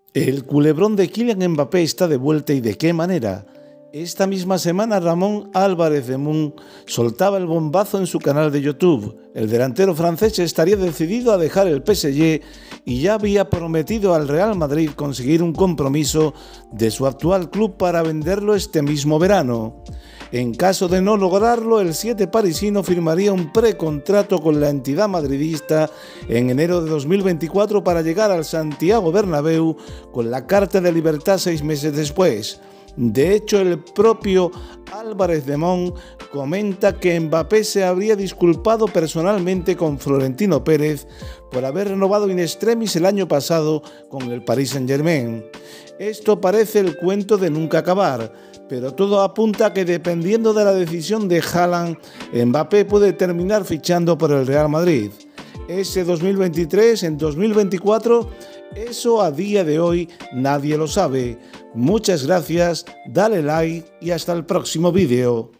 El culebrón de Kylian Mbappé está de vuelta y de qué manera. Esta misma semana Ramón Álvarez de Mun soltaba el bombazo en su canal de YouTube. El delantero francés estaría decidido a dejar el PSG y ya había prometido al Real Madrid conseguir un compromiso de su actual club para venderlo este mismo verano. En caso de no lograrlo, el 7 parisino firmaría un precontrato con la entidad madridista en enero de 2024 para llegar al Santiago Bernabéu con la carta de libertad 6 meses después. De hecho, el propio Álvarez de Mon comenta que Mbappé se habría disculpado personalmente con Florentino Pérez por haber renovado in extremis el año pasado con el Paris Saint-Germain. Esto parece el cuento de nunca acabar, pero todo apunta a que dependiendo de la decisión de Haaland, Mbappé puede terminar fichando por el Real Madrid. Ese 2023 en 2024, eso a día de hoy nadie lo sabe. Muchas gracias, dale like y hasta el próximo vídeo.